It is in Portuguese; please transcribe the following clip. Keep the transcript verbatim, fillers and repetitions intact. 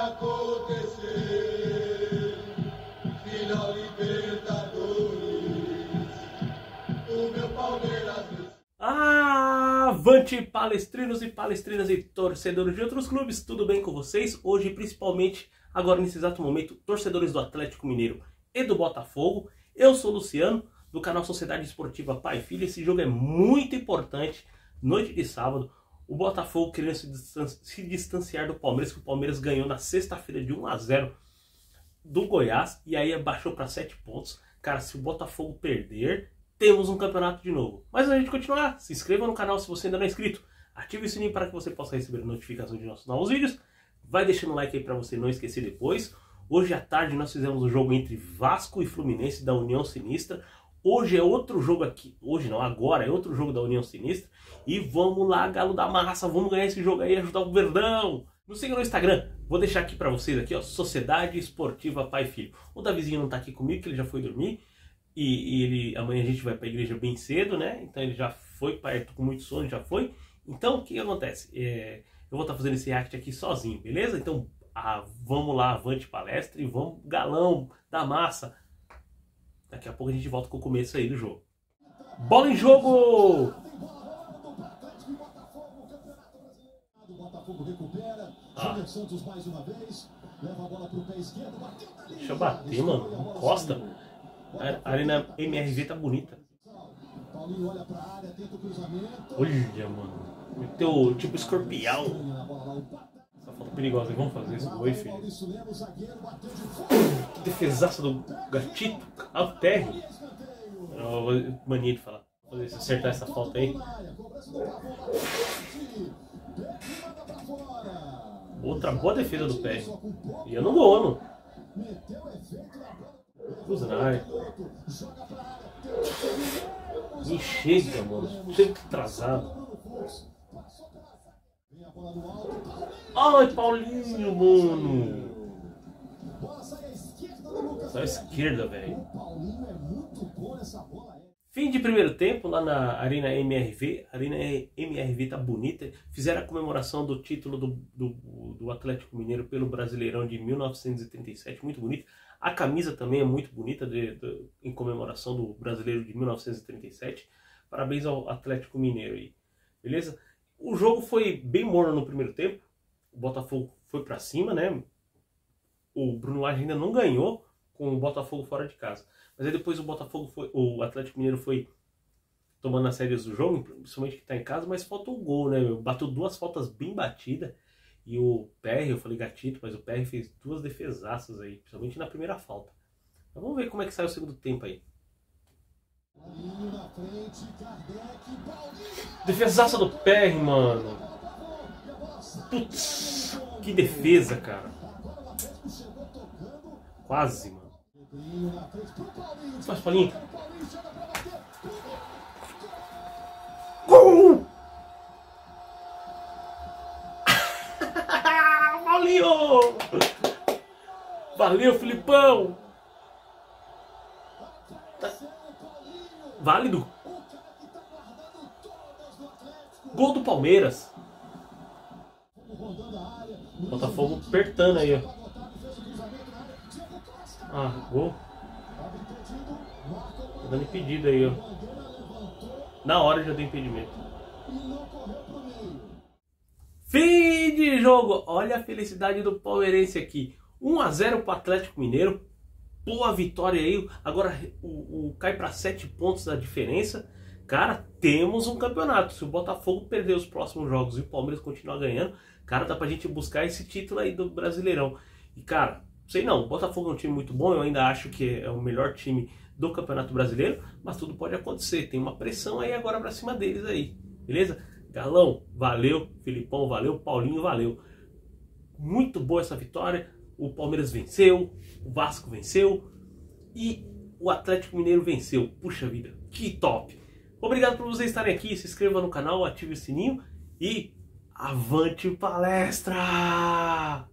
acontecer. Final Libertadores, o meu Palmeiras. Avante, palestrinos e palestrinas e torcedores de outros clubes, tudo bem com vocês? Hoje, principalmente, agora nesse exato momento, torcedores do Atlético Mineiro e do Botafogo. Eu sou o Luciano, do canal Sociedade Esportiva Pai e Filho. Esse jogo é muito importante, noite de sábado. O Botafogo querendo se, distan se distanciar do Palmeiras, que o Palmeiras ganhou na sexta-feira de um a zero do Goiás, e aí abaixou para sete pontos. Cara, se o Botafogo perder, temos um campeonato de novo. Mas a gente continuar, se inscreva no canal se você ainda não é inscrito. Ative o sininho para que você possa receber notificação de nossos novos vídeos. Vai deixando o like aí para você não esquecer depois. Hoje à tarde nós fizemos um jogo entre Vasco e Fluminense da União Sinistra. Hoje é outro jogo aqui, hoje não, agora é outro jogo da União Sinistra. E vamos lá, galo da massa, vamos ganhar esse jogo aí e ajudar o Verdão. Nos siga no Instagram, vou deixar aqui pra vocês aqui, ó, Sociedade Esportiva Pai e Filho. O Davizinho não tá aqui comigo, que ele já foi dormir. E, e ele, amanhã a gente vai pra igreja bem cedo, né? Então ele já foi, perto com muito sono, já foi. Então o que, que acontece? É, eu vou estar tá fazendo esse react aqui sozinho, beleza? Então ah, vamos lá, avante palestra e vamos, galão da massa. Daqui a pouco a gente volta com o começo aí do jogo. Bola em jogo! Ah. Deixa eu bater, mano. Encosta. A Arena M R V tá bonita. Olha, mano. Meteu tipo escorpião. Essa foto perigosa. Vamos fazer esse gol aí, filho. Que defesaça do gatito. Ah, o Terry. Mania de falar. Vou fazer, se acertar essa falta aí. Outra boa defesa do Terry. E eu não gol, mano. Cruza na área. Me chega, mano. Chega atrasado. Ai, Paulinho, mano. Só a esquerda, velho. Fim de primeiro tempo lá na Arena M R V. A Arena M R V tá bonita. Fizeram a comemoração do título do, do, do Atlético Mineiro pelo Brasileirão de mil novecentos e trinta e sete. Muito bonita. A camisa também é muito bonita de, de, em comemoração do Brasileiro de mil novecentos e trinta e sete. Parabéns ao Atlético Mineiro aí. Beleza? O jogo foi bem morno no primeiro tempo. O Botafogo foi pra cima, né? O Bruno Lage ainda não ganhou com o Botafogo fora de casa. Mas aí depois o Botafogo foi, o Atlético Mineiro foi tomando as rédeas do jogo, principalmente que tá em casa, mas faltou o gol, né? Bateu duas faltas bem batidas. E o P R, eu falei gatito, mas o P R fez duas defesaças aí, principalmente na primeira falta. Então vamos ver como é que sai o segundo tempo aí. Defesaça do P R, mano. Putz, que defesa, cara. Quase, mano. Faz Paulinho. Gol! Paulinho! Valeu, Filipão! Tá. Válido. Gol do Palmeiras. Botafogo apertando aí, ó. Ah, gol. Tá dando impedido aí, ó. Na hora já deu impedimento. Fim de jogo. Olha a felicidade do palmeirense aqui. um a zero para o Atlético Mineiro. Boa vitória aí. Agora o, o cai para sete pontos a diferença. Cara, temos um campeonato. Se o Botafogo perder os próximos jogos e o Palmeiras continuar ganhando, cara, dá pra gente buscar esse título aí do Brasileirão. E cara, sei não, o Botafogo é um time muito bom. Eu ainda acho que é o melhor time do Campeonato Brasileiro, mas tudo pode acontecer. Tem uma pressão aí agora pra cima deles aí. Beleza? Galão, valeu. Filipão, valeu. Paulinho, valeu. Muito boa essa vitória. O Palmeiras venceu, o Vasco venceu e o Atlético Mineiro venceu. Puxa vida, que top! Obrigado por vocês estarem aqui. Se inscreva no canal, ative o sininho e avante palestra!